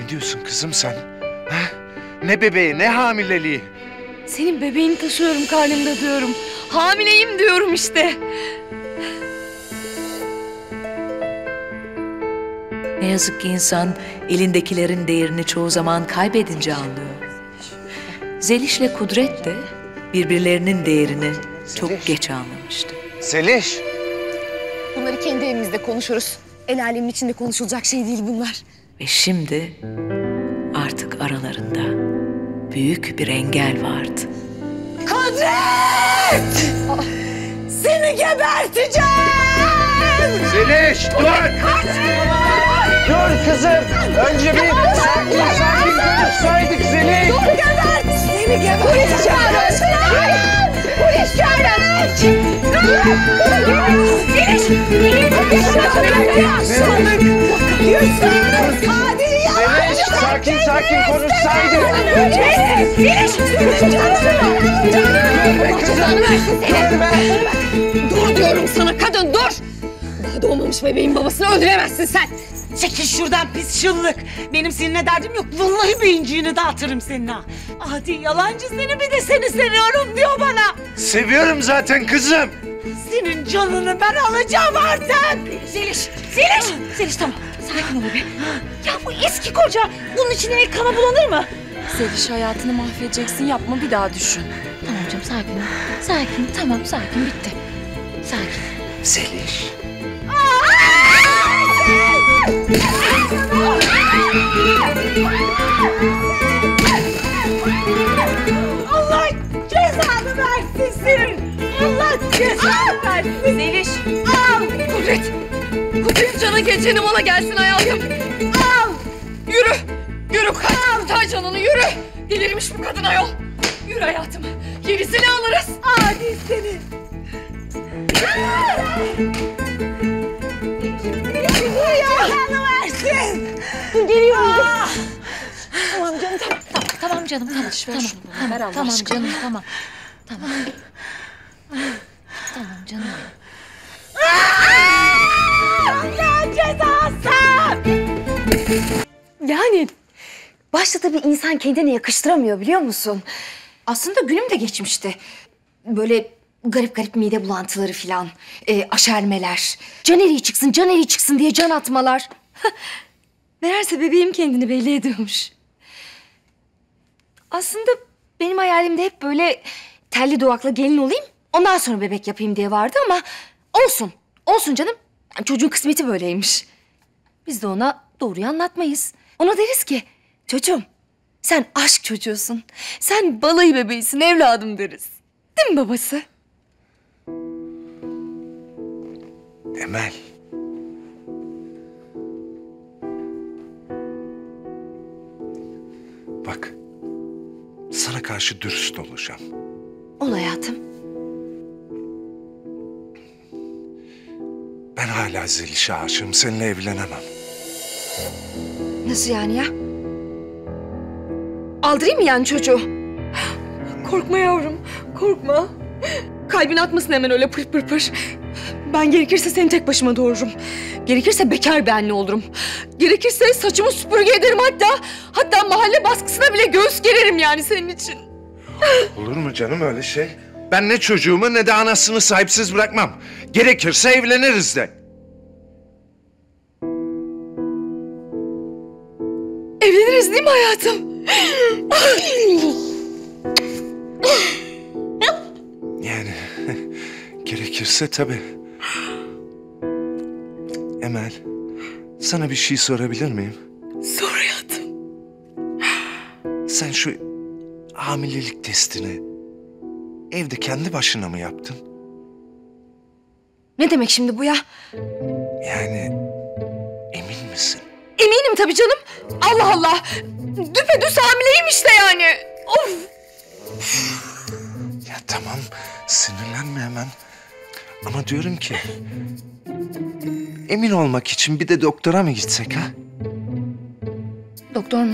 Ne diyorsun kızım sen? Ha? Ne bebeği, ne hamileliği? Senin bebeğini taşıyorum karnımda diyorum. Hamileyim diyorum işte. Ne yazık ki insan elindekilerin değerini çoğu zaman kaybedince anlıyor. Zeliş'le Kudret de birbirlerinin değerini çok geç anlamıştı. Zeliş! Bunları kendi evimizde konuşuruz. El alemin içinde konuşulacak şey değil bunlar. Ve şimdi artık aralarında büyük bir engel vardı. Kudret! Seni geberteceğim! Zeliş dur! Dur kızım! Önce bir sakin konuşsaydık Zeliş! Dur gebert! Seni geberteceğim! Polis çağırın! Zeliş! Zeliş sakin konuşsaydık! Zeliş! Dur diyorum sana kadın dur! Daha doğmamış bebeğin babasını öldüremezsin sen! Çekil şuradan pis şıllık. Benim seninle derdim yok. Vallahi beyinciğini dağıtırım senin ha. Adi yalancı seni, bir de seni seviyorum diyor bana. Seviyorum zaten kızım. Senin canını ben alacağım artık. Zeliş tamam. Sakin ol be. Ya bu eski koca. Bunun içine el kana bulanır mı? Zeliş hayatını mahvedeceksin. Yapma, bir daha düşün. Tamam canım, sakin ol. Sakin, tamam sakin, bitti. Sakin. Zeliş. Allah cezanı versin senin. Allah cezanı versin. Zeliş. Al. Kudret. Kudret cana geçeni mala gelsin ayağım. Al. Yürü. Yürü kaç. Kurtar canını yürü. Delirmiş bu kadın ayol. Yürü hayatım. Gerisini alırız. Adi seni. Cezanı versin. Geliyorum. Tamam canım tamam. Tamam canım, tamam. Tamam canım, tamam. Tamam. Tamam canım. Allah cezası. Yani başta tabii insan kendine yakıştıramıyor biliyor musun? Aslında günüm de geçmişti. Böyle garip garip mide bulantıları filan, aşermeler, can eriği çıksın diye can atmalar. Meğerse bebeğim kendini belli ediyormuş. Aslında benim hayalimde hep böyle telli duvakla gelin olayım, ondan sonra bebek yapayım diye vardı ama olsun, olsun canım. Yani çocuğun kısmeti böyleymiş. Biz de ona doğruyu anlatmayız. Ona deriz ki, çocuğum sen aşk çocuğusun. Sen balayı bebeğisin evladım deriz. Değil mi babası? Emel. Bak, sana karşı dürüst olacağım. Ol hayatım. Ben hala Zeliş'e aşığım, seninle evlenemem. Nasıl yani ya? Aldırayım mı yani çocuğu? Korkma yavrum, korkma. Kalbin atmasın hemen öyle pır pır pır. Ben gerekirse seni tek başıma doğururum. Gerekirse bekar bir anne olurum. Gerekirse saçımı süpürge ederim hatta mahalle baskısına bile göğüs gererim yani senin için. Olur mu canım öyle şey? Ben ne çocuğumu ne de anasını sahipsiz bırakmam. Gerekirse evleniriz de. Evleniriz değil mi hayatım? Yani gerekirse tabii. Emel, sana bir şey sorabilir miyim? Sor hayatım. Sen şu hamilelik testini evde kendi başına mı yaptın? Ne demek şimdi bu ya? Yani emin misin? Eminim tabii canım. Allah Allah. Düpedüz hamileyim işte yani. Of. Ya tamam, sinirlenme hemen. Ama diyorum ki... emin olmak için bir de doktora mı gitsek ha? Doktor mu?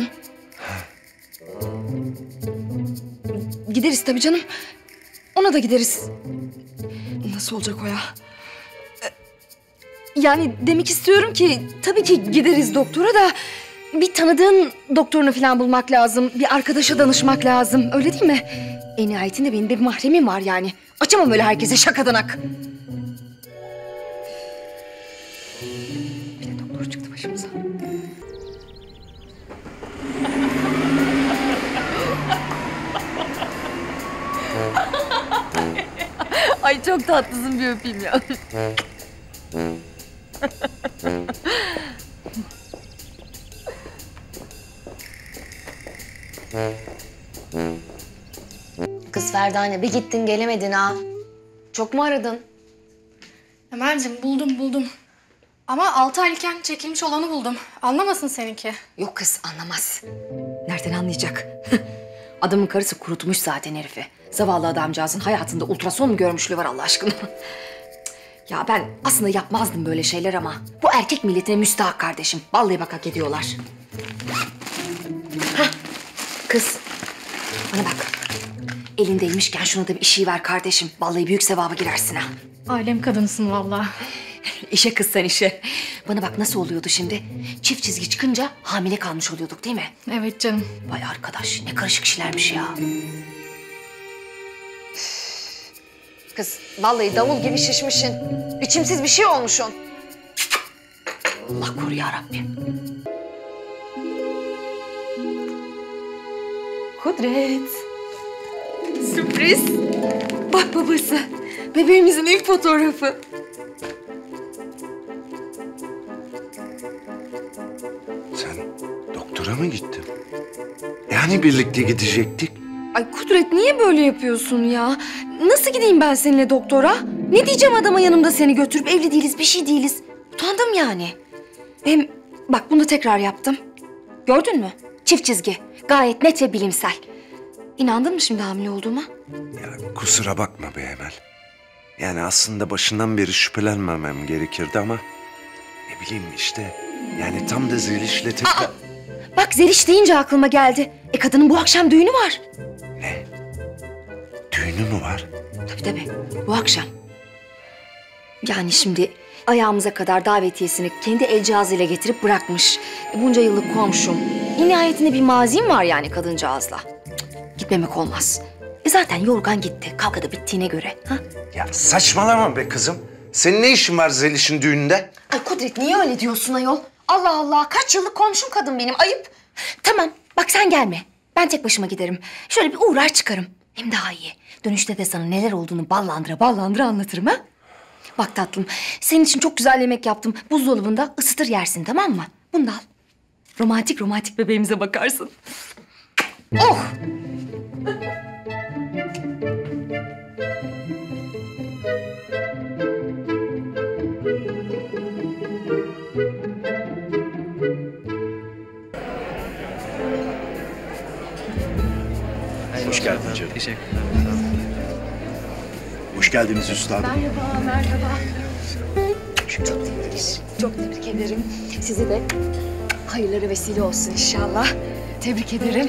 Gideriz tabii canım. Ona da gideriz. Nasıl olacak o ya? Yani demek istiyorum ki tabii ki gideriz doktora da... bir tanıdığın doktorunu falan bulmak lazım. Bir arkadaşa danışmak lazım. Öyle değil mi? En nihayetinde benim de bir mahremim var yani. Açamam öyle herkese şakadanak. Bir de doktor çıktı başımıza. Ay çok tatlısın, bir öpeyim ya. Kız Ferdane bir gittin gelemedin ha. Çok mu aradın? Emel'cim buldum. Ama 6 aylıkken çekilmiş olanı buldum. Anlamasın seninki. Yok kız, anlamaz. Nereden anlayacak? Adamın karısı kurutmuş zaten herifi. Zavallı adamcağızın hayatında ultrason mu görmüşlüğü var Allah aşkına? Ya ben aslında yapmazdım böyle şeyler ama bu erkek milletine müstahak kardeşim. Vallahi bak hak ediyorlar. Hah, kız bana bak. Elindeymişken şuna da bir işi ver kardeşim. Vallahi büyük sevaba girersin ha. Alem kadınsın vallahi. İşe kız sen işe. Bana bak nasıl oluyordu şimdi? Çift çizgi çıkınca hamile kalmış oluyorduk değil mi? Evet canım. Vay arkadaş ne karışık işlermiş ya. Kız vallahi davul gibi şişmişsin. İçimsiz bir şey olmuşsun. Allah koru ya Rabbim. Kudret. Sürpriz. Bak babası. Bebeğimizin ilk fotoğrafı. Sen doktora mı gittin? Yani birlikte gidecektik. Ay Kudret niye böyle yapıyorsun ya? Nasıl gideyim ben seninle doktora? Ne diyeceğim adama yanımda seni götürüp evli değiliz, bir şey değiliz. Utandım yani. Hem bak bunu tekrar yaptım. Gördün mü? Çift çizgi. Gayet net ve bilimsel. İnandın mı şimdi hamile olduğuma? Ya kusura bakma be Emel. Yani aslında başından beri şüphelenmemem gerekirdi ama... ne bileyim işte. Yani tam da Zeliş'le tekrar... Bak Zeliş deyince aklıma geldi. Kadının bu akşam düğünü var. Ne? Düğünü mü var? Tabii bu akşam. Yani şimdi ayağımıza kadar davetiyesini kendi el cihazıyla getirip bırakmış. Bunca yıllık komşum. Nihayetinde bir mazim var yani kadıncağızla. Cık, gitmemek olmaz. Zaten yorgan gitti. Kavga da bittiğine göre. Ha? Ya saçmalama be kızım. Senin ne işin var Zeliş'in düğününde? Ay Kudret niye öyle diyorsun ayol? Allah Allah kaç yıllık komşum kadın benim ayıp. Tamam bak sen gelme. Ben tek başıma giderim. Şöyle bir uğrar çıkarım. Hem daha iyi. Dönüşte de sana neler olduğunu ballandıra anlatırım ha. Bak tatlım senin için çok güzel yemek yaptım. Buzdolabında ısıtır yersin tamam mı? Bunu da al. Romantik bebeğimize bakarsın. Oh! Hoş geldin canım. Teşekkürler. Hoş geldiniz üstadım. Merhaba. Çok tebrik ederim. Sizi de hayırlara vesile olsun inşallah. Tebrik ederim.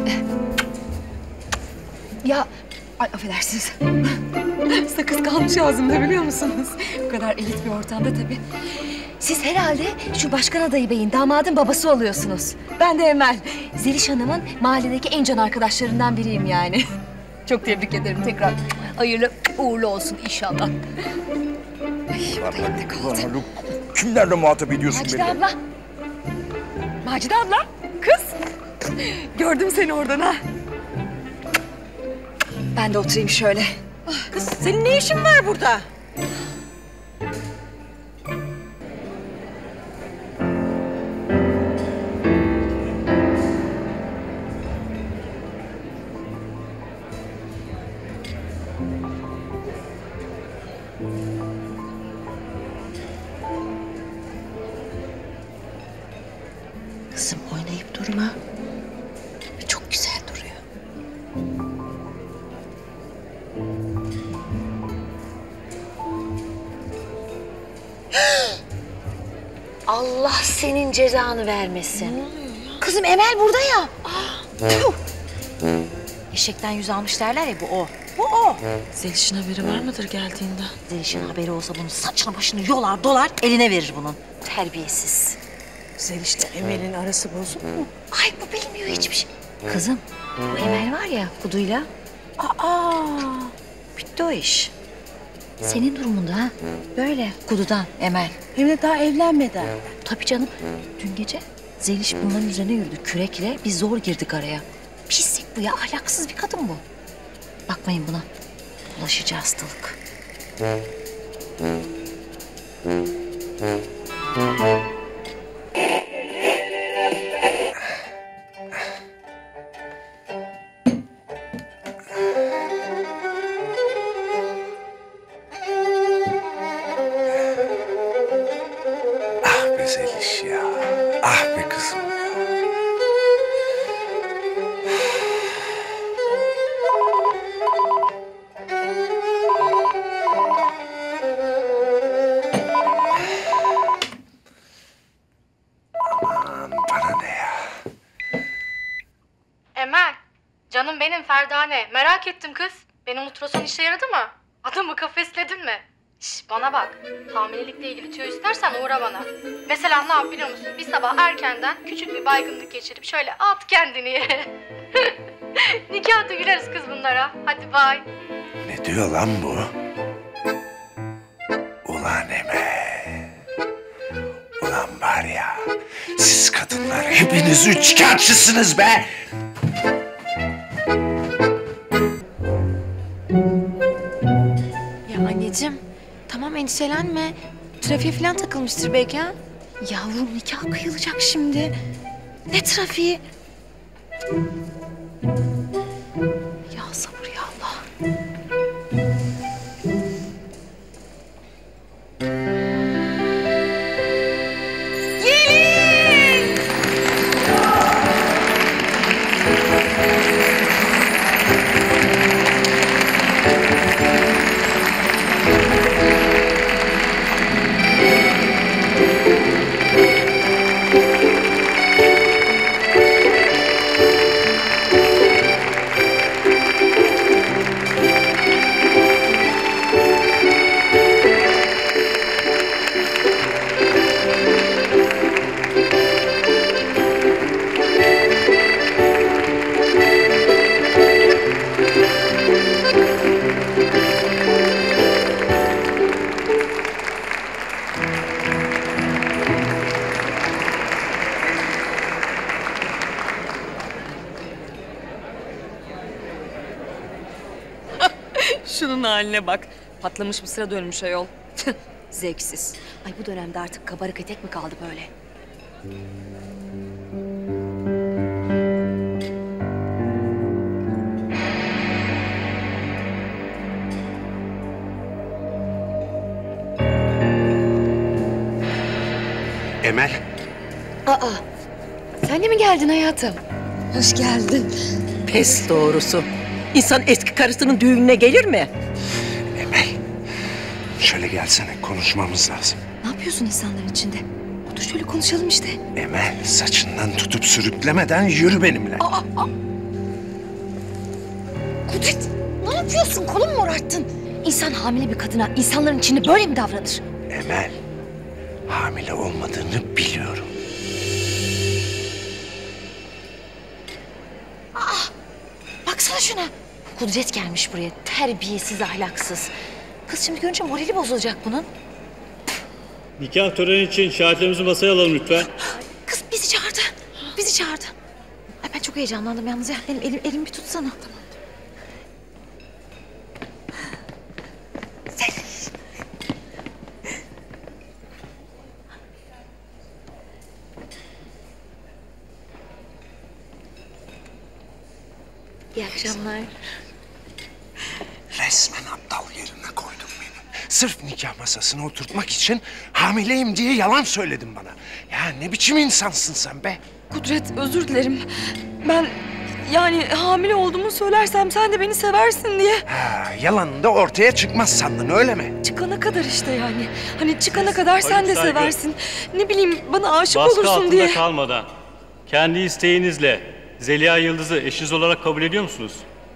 Ya, ay affedersiniz. Sakız kalmış ağzımda biliyor musunuz? Bu kadar elit bir ortamda tabii. Siz herhalde şu başkan adayı beyin, damadın babası oluyorsunuz. Ben de Emel. Zeliş Hanım'ın mahalledeki en can arkadaşlarından biriyim yani. Çok tebrik ederim tekrar. Hayırlı uğurlu olsun inşallah. Ay, bu da elimde kaldı. Haluk, kimlerle muhatap ediyorsun Macide beni? abla. Macide abla. Kız. Gördüm seni oradan ha. Ben de oturayım şöyle. Kız senin ne işin var burada? Kızım oynayıp durma. Çok güzel duruyor. Allah senin cezanı vermesin. Kızım Emel burada ya. Tüh. Eşekten yüz almış derler ya bu o. Bu o. Zeliş'in haberi var mıdır geldiğinde? Zeliş'in haberi olsa bunun saçını başını yolar dolar eline verir bunun. Terbiyesiz. Zeliş'le Emel'in arası bozuk mu? Ay bu bilmiyor hiçbir şey. Kızım bu Emel var ya Kudu'yla. Bitti o iş. Senin durumunda ha. Böyle Kudu'dan Emel. Hem de daha evlenmeden. Tabii canım. Dün gece Zeliş bunların üzerine yürüdü kürekle. Biz zor girdik araya. Pislik bu ya. Ahlaksız bir kadın bu. Bakmayın buna. Bulaşıcı hastalık. Ah be Zeliş ya. Ah be kızım ya. Aman bana ne ya. Emel, canım benim Ferdane. Merak ettim kız. Benim ultrason işe yaradı mı? Adamı kafesledin mi? Şş, bana bak. Hamilelikle ilgili tüyo istersen uğra bana. Mesela ne yap biliyor musun? Bir sabah erkenden küçük bir baygınlık geçirip şöyle at kendini yere. Nikahta güleriz kız bunlara. Hadi bay. Ne diyor lan bu? Ulan Emel. Ulan var ya, siz kadınlar hepiniz üçkağıtçısınız be! Ya anneciğim tamam endişelenme. Trafiğe falan takılmıştır belki ha. Yavrum nikah kıyılacak şimdi. Ne trafiği? Ya sabır ya Allah. Şunun haline bak. Patlamış mısıra dönmüş ayol. Zevksiz. Ay bu dönemde artık kabarık etek mi kaldı böyle? Emel, Aa, sen de mi geldin hayatım? Hoş geldin. Pes doğrusu. İnsan eski karısının düğününe gelir mi? Emel. Şöyle gelsene, konuşmamız lazım. Ne yapıyorsun insanların içinde? Otur şöyle konuşalım işte. Emel, saçından tutup sürüklemeden yürü benimle. Kudret, ne yapıyorsun? Kolum mu morarttın? İnsan hamile bir kadına insanların içinde böyle mi davranır? Emel, hamile olmadığını biliyorum. Baksana şuna. Kudret gelmiş buraya. Terbiyesiz, ahlaksız. Kız şimdi görünce morali bozulacak bunun. Nikah töreni için şahitlerimizi masaya alalım lütfen. Kız bizi çağırdı. Bizi çağırdı. Ay ben çok heyecanlandım yalnız ya. Benim elimi bir tutsana. Tamam. İyi akşamlar. Resmen aptal yerine koydun beni. Sırf nikah masasına oturtmak için hamileyim diye yalan söyledin bana. Ya ne biçim insansın sen be? Kudret özür dilerim. Ben yani hamile olduğumu söylersem sen de beni seversin diye. Ha, yalanın da ortaya çıkmaz sandın öyle mi? Çıkana kadar işte yani. Hani çıkana kadar sen de saygı. seversin. Ne bileyim bana aşık Baskı olursun altında diye. kalmadan kendi isteğinizle Zeliha Yıldız'ı eşiniz olarak kabul ediyor musunuz?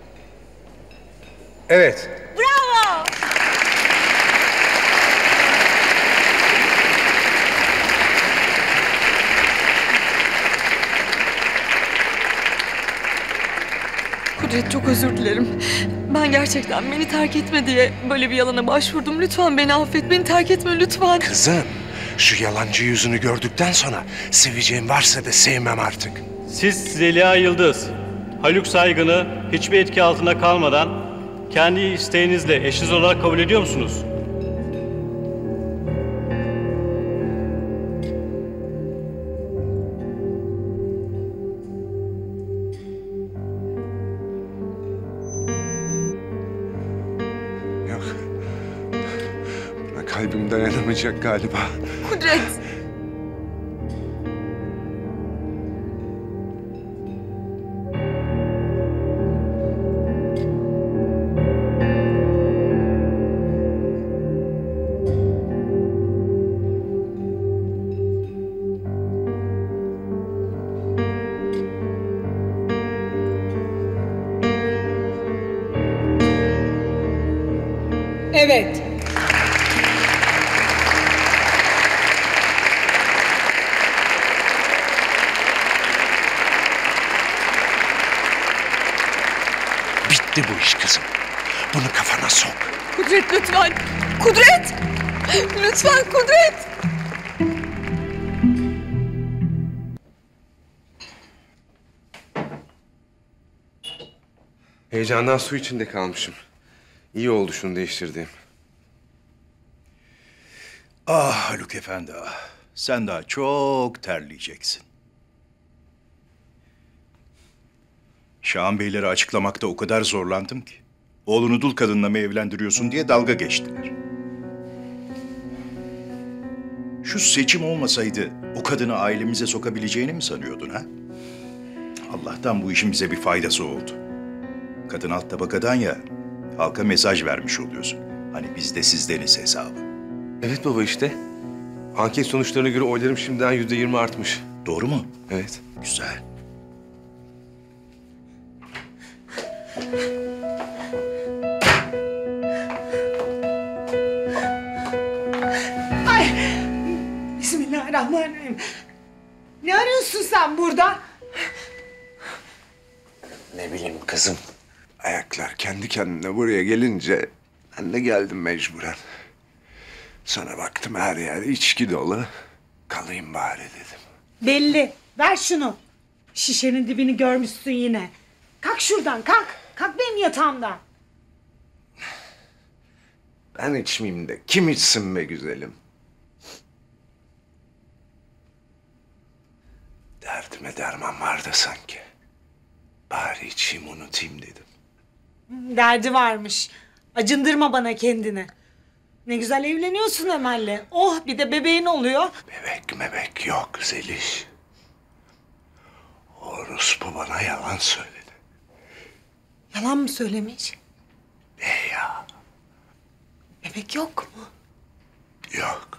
Evet. Kudret çok özür dilerim. Ben gerçekten beni terk etme diye böyle bir yalana başvurdum. Lütfen beni affet, beni terk etme lütfen. Kızım, şu yalancı yüzünü gördükten sonra seveceğim varsa da sevmem artık. Siz Zeliha Yıldız, Haluk Saygın'ı hiçbir etki altında kalmadan kendi isteğinizle eşiniz olarak kabul ediyor musunuz? Yok. Buna kalbim dayanamayacak galiba. Kudret. Evet. Bitti bu iş kızım. Bunu kafana sok. Kudret lütfen. Kudret. Lütfen Kudret. Heyecandan su içinde kalmışım. İyi oldu şunu değiştirdiğim. Ah Haluk Efendi ah. Sen daha çok terleyeceksin. Şahan Beyleri açıklamakta o kadar zorlandım ki. Oğlunu dul kadınla mı evlendiriyorsun diye dalga geçtiler. Şu seçim olmasaydı o kadını ailemize sokabileceğini mi sanıyordun ha? Allah'tan bu işin bize bir faydası oldu. Kadın alt tabakadan ya, halka mesaj vermiş oluyorsun. Hani biz de sizdeniz hesabı. Evet baba işte. Anket sonuçlarına göre oylarım şimdiden %20 artmış. Doğru mu? Evet. Güzel. Ay! Bismillahirrahmanirrahim. Ne arıyorsun sen burada? Ne bileyim kızım. Ayaklar kendi kendine buraya gelince ben de geldim mecburen. Sonra baktım her yer içki dolu. Kalayım bari dedim. Belli. Ver şunu. Şişenin dibini görmüşsün yine. Kalk şuradan kalk. Kalk benim yatağımdan. Ben içmeyeyim de kim içsin be güzelim? Derdime derman vardı sanki. Bari içeyim unutayım dedim. Derdi varmış. Acındırma bana kendini. Ne güzel evleniyorsun Emel'le. Oh bir de bebeğin oluyor. Bebek yok Zeliş. O orospu bana yalan söyledi. Yalan mı söylemiş? Ya Bebek yok mu? yok.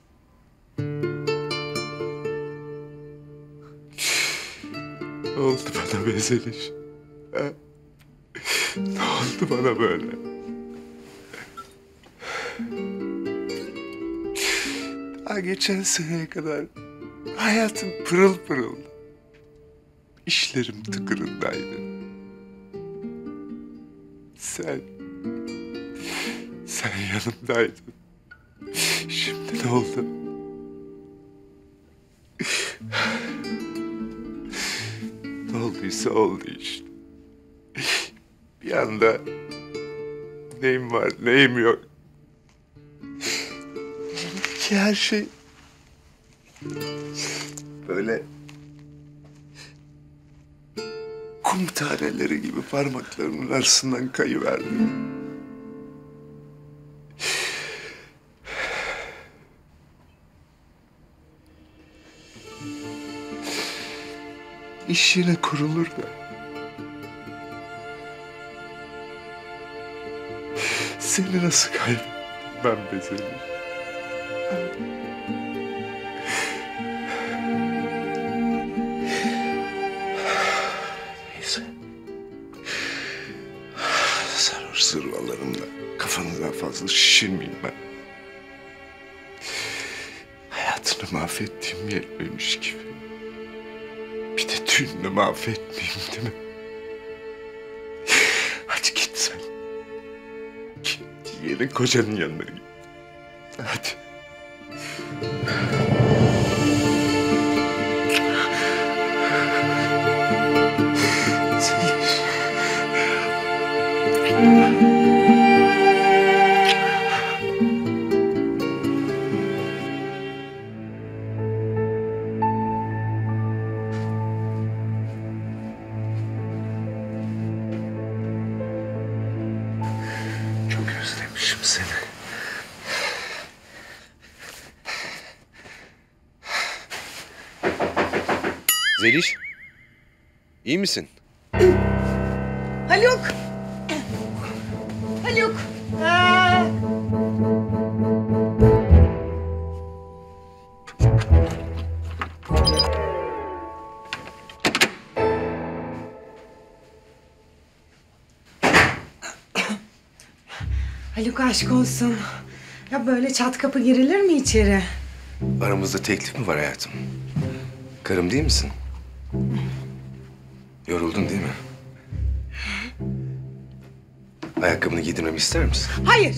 Ne oldu bana be Zeliş? Ha? Ne oldu bana böyle? Daha geçen seneye kadar hayatım pırıl pırıl. İşlerim tıkırındaydı. Sen yanımdaydın. Şimdi ne oldu? Ne olduysa oldu işte. Bir anda neyim var, neyim yok. Ki her şey böyle kum taneleri gibi parmaklarımın arasından kayıverdi. İş yine kurulur da. Seni nasıl kaybettim ben be seni? Neyse. Sarhoş zırvalarımla kafanı daha fazla şişirmeyeyim ben. Hayatını mahvettiğim yetmemiş gibi. Bir de düğününü mahvetmeyeyim değil mi? gelin kocanın yanına gidin. Hadi. Çok özlemişim seni. Zeliş, iyi misin? Haluk! Haluk! Haluk aşk olsun. Ya böyle çat kapı girilir mi içeri? Aramızda teklif mi var hayatım? Karım değil misin? Yoruldun değil mi? Ayakkabını giydirmemi ister misin? Hayır.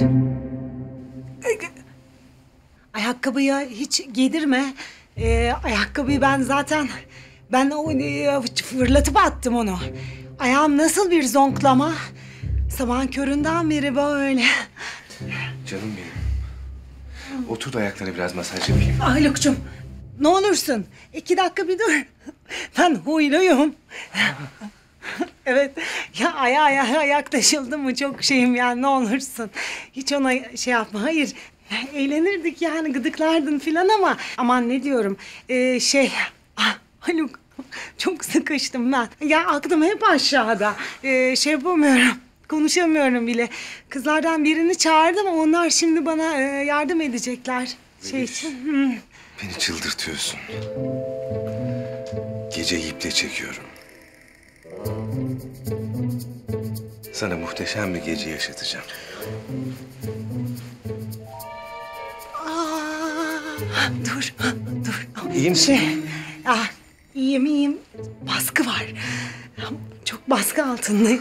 Ayakkabıyı hiç giydirme. Ayakkabıyı ben zaten... Ben fırlatıp attım onu. Ayağım nasıl bir zonklama. Sabahın köründen beri böyle. Canım benim. Otur da ayaklarına biraz masaj yapayım. Haluk'cum ne olursun 2 dakika bir dur. Ben huyluyum. Evet ya ayağa yaklaşıldı mı çok şeyim yani ne olursun. Hiç ona şey yapma hayır. Eğlenirdik yani gıdıklardın filan ama aman ne diyorum Haluk çok sıkıştım ben. Ya aklım hep aşağıda. Şey yapamıyorum. Konuşamıyorum bile. Kızlardan birini çağırdım ama onlar şimdi bana yardım edecekler. Şey için. Beni çıldırtıyorsun. Gece iple çekiyorum. Sana muhteşem bir gece yaşatacağım. Dur. İyi misin? İyiyim. Baskı var. Çok baskı altındayım.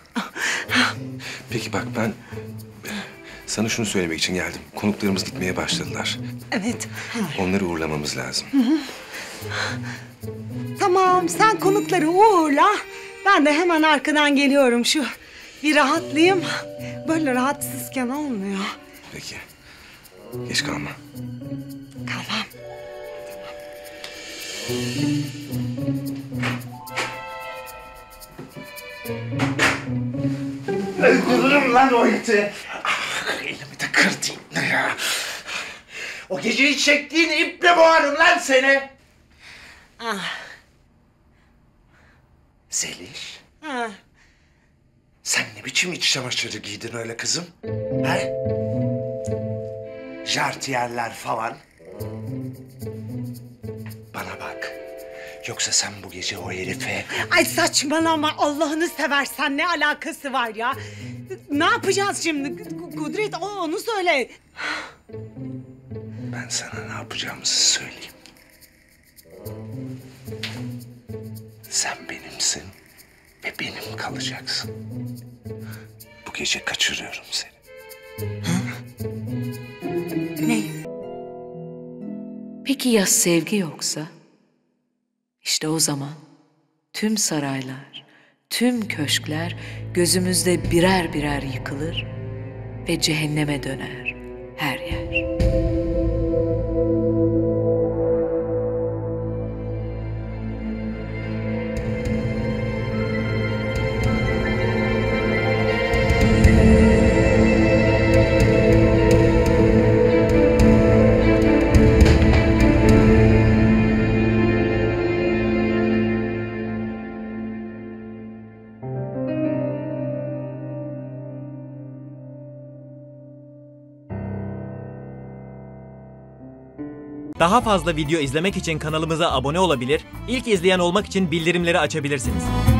Peki bak ben sana şunu söylemek için geldim. Konuklarımız gitmeye başladılar. Evet. Onları uğurlamamız lazım. Tamam sen konukları uğurla. Ben de hemen arkadan geliyorum şu. Bir rahatlayayım. Böyle rahatsızken olmuyor. Peki. Geç kalma. Kalmam. Öldürürüm lan o iti. Elimi de kırdın ne ya. O geceyi çektiğin iple boğarım lan seni. Zeliş. Sen ne biçim iç çamaşırı giydin öyle kızım? He? Jartiyerler falan. Bana bak. Yoksa sen bu gece o herife... Ay saçmalama Allah'ını seversen ne alakası var ya? Ne yapacağız şimdi? Kudret onu söyle. Ben sana ne yapacağımızı söyleyeyim. Sen benimsin ve benim kalacaksın. Bu gece kaçırıyorum seni. Ne? Peki ya sevgi yoksa? İşte o zaman tüm saraylar, tüm köşkler gözümüzde birer birer yıkılır ve cehenneme döner her yer. Daha fazla video izlemek için kanalımıza abone olabilir, ilk izleyen olmak için bildirimleri açabilirsiniz.